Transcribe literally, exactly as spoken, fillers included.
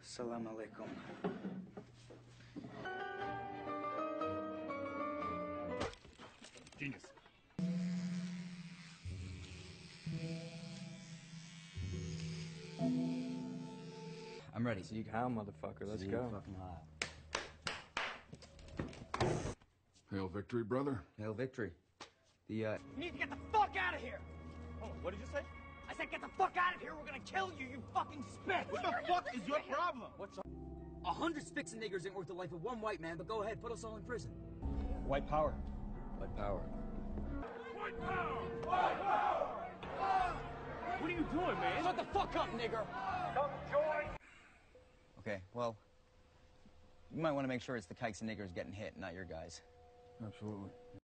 Salam alaikum. Genius. I'm ready. Sieg Heil, motherfucker. Let's Sieg go. fucking Heil. Hail victory, brother. Hail victory. The, uh... You need to get the fuck out of here! Oh, what did you say? I said get the fuck out of here, we're gonna kill you, you fucking spit! What the fuck is your problem? What's up? A hundred spits and niggers ain't worth the life of one white man, but go ahead, put us all in prison. White power. White power. White power! White power! What are you doing, man? Shut the fuck up, nigger! Come join! Okay, well... You might want to make sure it's the kikes and niggers getting hit, not your guys. Absolutely.